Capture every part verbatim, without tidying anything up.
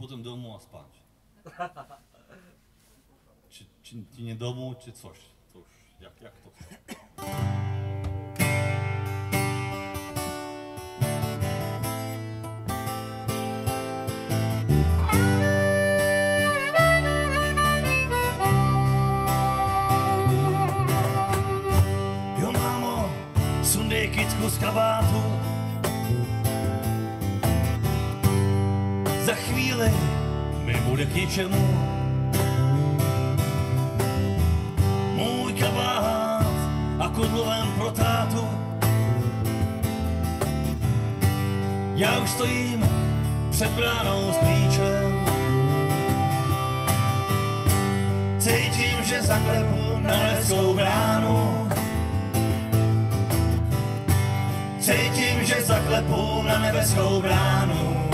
potom domů a spát. Či, či, či nie domů, či což. To už, jak, jak to? Jo mámo, sundej kytku z kabátu. Za chvíli mi bude k ničemu můj kabát a kudlovem pro tátu. Já už stojím před bránou s klíčem. Cítím, že zaklepu na nebeskou bránu. Cítím, že zaklepu na nebeskou bránu.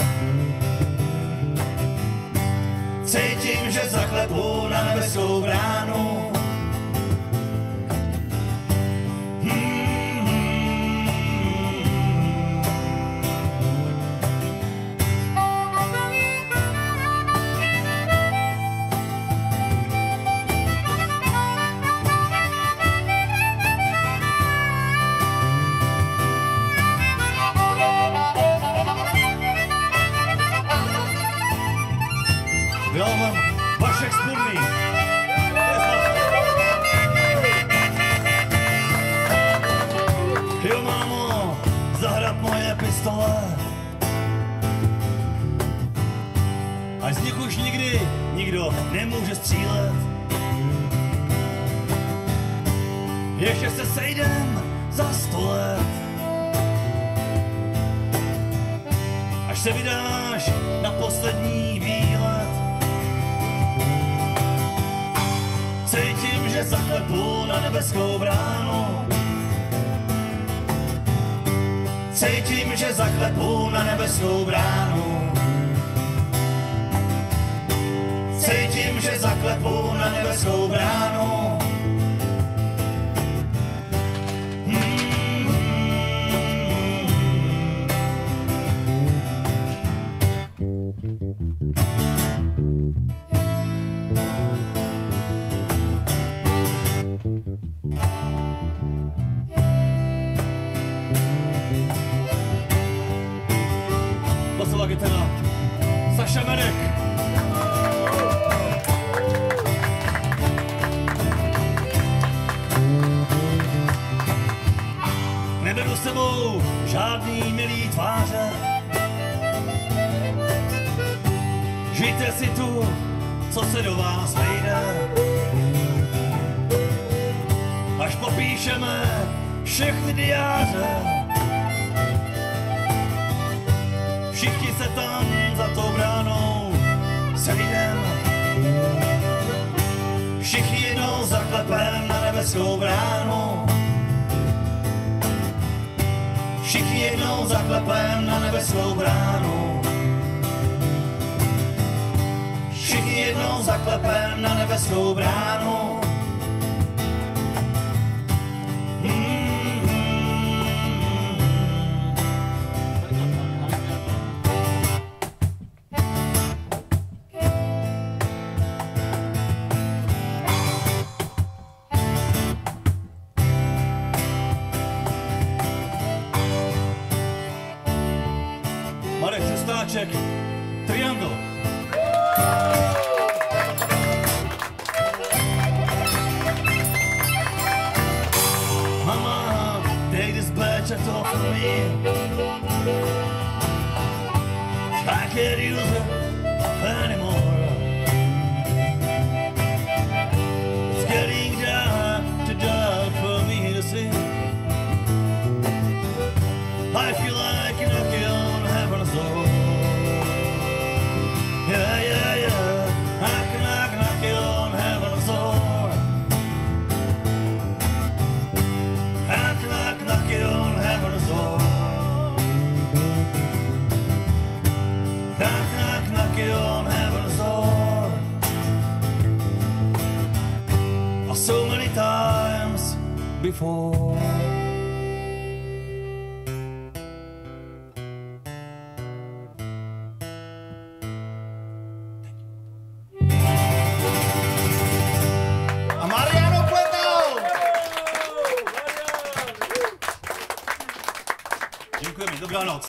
Cítím, že zaklepu na nebeskou bránu. Milovan Vašek Spurný. Jo mámo, zahrab moje pistole. Ať z nich už nikdy nikdo nemůže střílet. Ještě se sejdem za sto let. Až se vydáš na poslední výlet. Cítím, že zaklepu na nebeskou bránu. Cítím, že zaklepu na nebeskou bránu. Cítím, že zaklepu na nebeskou bránu. Basová kytara Saša Merek. Neberu s sebou žádný milý tváře. Žijte si tu, co se do vás vejde. Až popíšeme všechny diáře. Všichni se tam za tou bránou sejdem. Všichni jednou zaklepem na nebeskou bránu. Všichni jednou zaklepem na nebeskou bránu. Všichni jednou zaklepem na nebeskou bránu. Marek Šestáček, Triangle. Mama, take this badge off of me. I can't use it anymore. It's getting dark, too dark for me to see. I feel like you're knocking on heaven's door. Yeah, yeah, yeah. I can knock, knock on heaven's door. I can knock, knock on heaven's door. Knock, knock, knock on heaven's door. Oh, so many times before. Děkujeme, dobrá noc.